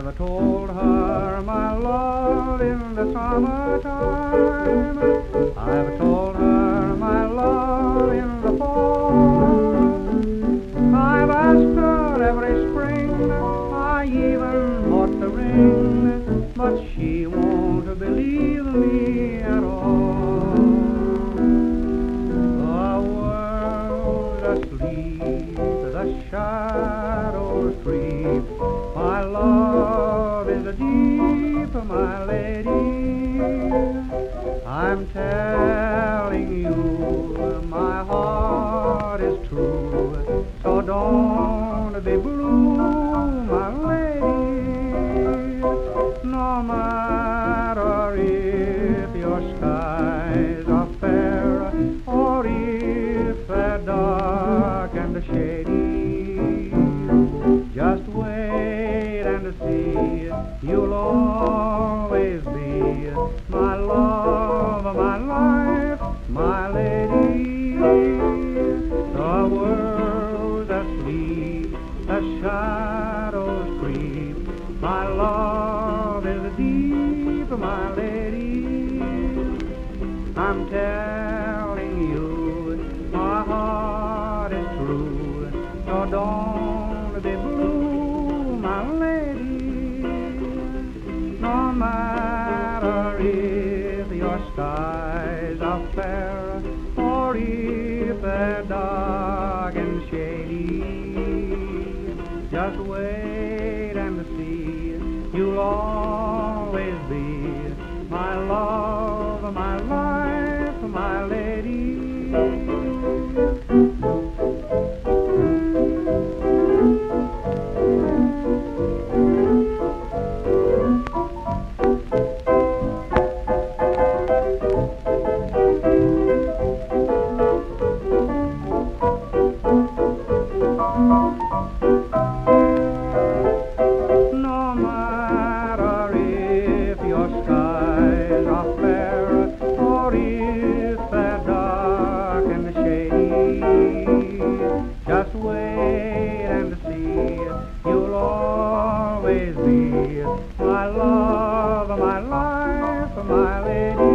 I've told her my love in the summertime. I've told her my love in the fall. I've asked her every spring, I even bought the ring, but she won't believe me at all. The world's asleep, the shadows creep, my love is deep, my lady. I'm telling you, my heart is true, so don't be blue, my lady. No matter if your skies are fair or if they're dark and shady, just wait and see, you'll always be my love, my life, my lady. The world's asleep, the shadows creep, my love is deep, my lady. I'm telling you, my heart is true, so don't be blue, my lady. No matter if your skies are fair or if they're dark and shady, just wait and see, you'll always be my love, my life, my lady. No matter if your skies are fair or if they're dark and shady, just wait and see, you'll always be my love, my life, my lady.